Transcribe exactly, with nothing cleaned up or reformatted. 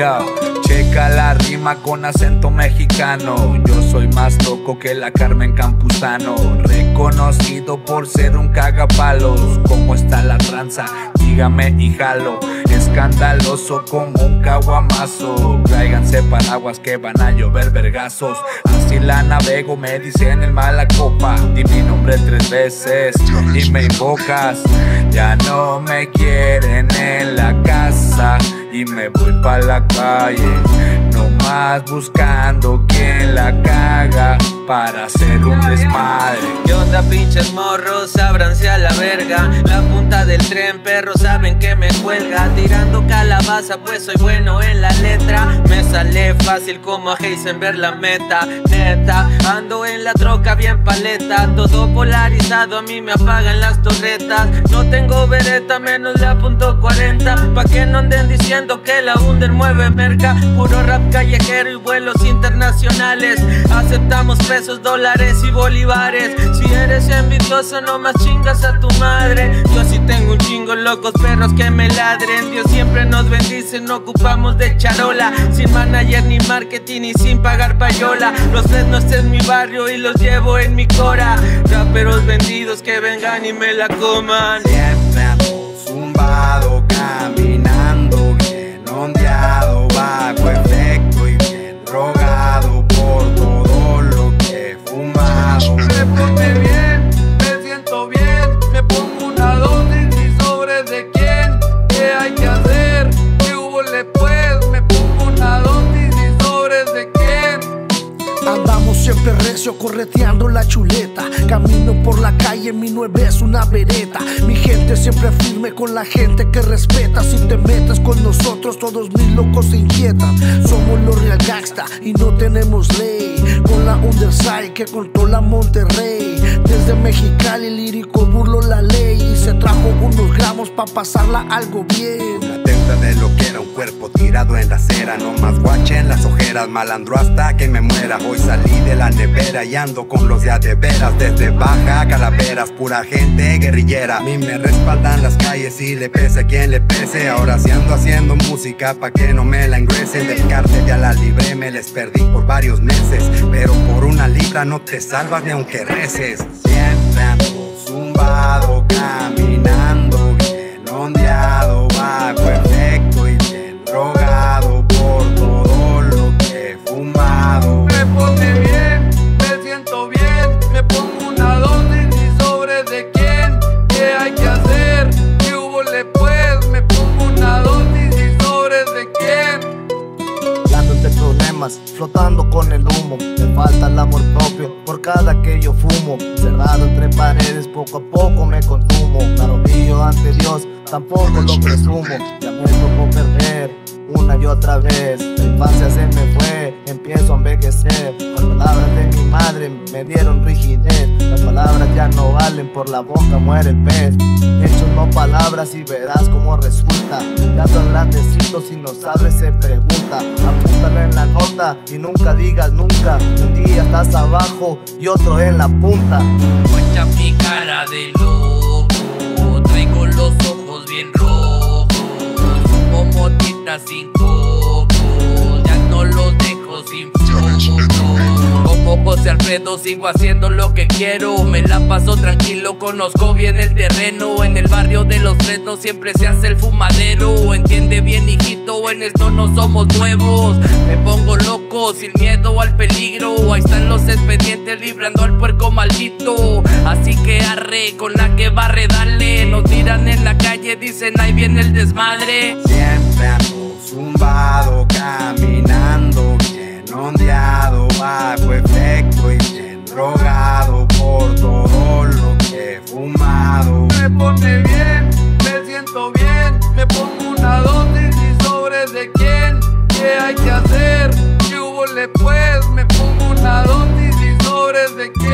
Yo, checa la rima con acento mexicano. Yo soy más loco que la Carmen Campuzano, reconocido por ser un cagapalos. ¿Cómo está la tranza? Dígame y jalo. Escandaloso como un caguamazo. Tráiganse paraguas que van a llover vergazos. Así la navego, me dicen el mala copa. Di mi nombre tres veces y me invocas. Ya no me quieren en la casa y me voy pa' la calle, nomás buscando quien la caga para hacer un desmadre. ¿Qué onda, pinches morros? Ábranse a la verga. La punta del tren, perros saben que me cuelga. Tirando calabaza, pues soy bueno en la letra. Me sale fácil como a Heisenberg la meta. Neta, ando en la troca bien paleta. Todo polarizado, a mí me apagan las torretas. No tengo vereta, menos la punto cuarenta. Pa' que no anden diciendo que la Under mueve merca. Puro rap callejero y vuelos internacionales. Aceptamos pesos, dólares y bolívares. Si eres envidioso, no más chingas a tu madre. Yo sí tengo un chingo locos perros que me ladren. Dios siempre nos bendice, no ocupamos de charola. Sin manager ni marketing y sin pagar payola. Los fresnos es mi barrio y los llevo en mi cora. Raperos vendidos que vengan y me la coman. Siempre ando zumbado, caminando bien ondeado, bajo efecto y bien drogado por todo lo que he fumado. Me pone bien, me siento bien, me pongo una dosis y sobre de quién, qué hay que hacer, qué hubo le pues, me pongo una dosis y sobre de quién. Andamos siempre recio, correteando la chuleta. Camino por la calle, mi nueve es una vereta. Mi gente siempre firme con la gente que respeta. Si te metes con nosotros, todos mis locos se inquietan. Somos los real gangsta y no tenemos ley. Con la Underside que controla Monterrey. Desde Mexicali lírico burlo la ley. Y se trajo unos gramos pa' pasarla algo bien. La deuda de lo que era un cuerpo tirado en la acera. No más guache en las ojeras, malandro hasta que me muera. Hoy salí de la nevera y ando con los de a de veras. Desde Baja Calaveras, pura gente guerrillera. A mí me respaldan las calles y le pese a quien le pese. Ahora sí ando haciendo música pa' que no me la ingresen. Del cártel ya la libré, me les perdí por varios meses. Pero por una libra no te salvas ni aunque reces. Siempre ando zumbado, caminando bien ondeado, bajo efecto y bien drogado por todo lo que he fumado. Me pone bien, me siento bien, me pongo una dosis y sobre de quién, qué hay que hacer, qué hubo le pues, me pongo una dosis y sobre de quién. Ando entre problemas, flotando con el humo. Me falta el amor propio por cada que yo fumo. Cerrado entre paredes, poco a poco me consumo. Claro mío ante Dios, tampoco lo presumo. Ya me tocó perder una y otra vez. La infancia se me fue, empiezo a envejecer. Las palabras de mi madre me dieron rigidez. Las palabras ya no valen, por la boca muere el pez. Hechos no palabras y verás cómo resulta. Ya son grandecitos si no sabes se pregunta. Apúntalo en la nota y nunca digas nunca. Un día estás abajo y otro en la punta. Muestra mi cara de loco, traigo los ojos bien rojos. Como motita sin coco, ya no los dejo sin foco. Como José Alfredo sigo haciendo lo que quiero. Me la paso tranquilo, conozco bien el terreno. En el barrio de Los Fresnos siempre se hace el fumadero. Entiende bien, hijito, en esto no somos nuevos. Me pongo loco, sin miedo al peligro. Ahí están los expedientes librando al puerco maldito. Así que arre, con la que barre, dale. Nos tiran en la calle, dicen ahí viene el desmadre. Siempre ando zumbado, caminando bien ondeado, bajo efecto y bien drogado por todo lo que he fumado. Me pone bien, me siento bien, me pongo una dosis y sobre de quién, qué hay que hacer, qué hubo le pues, me pongo una dosis y sobre de quién.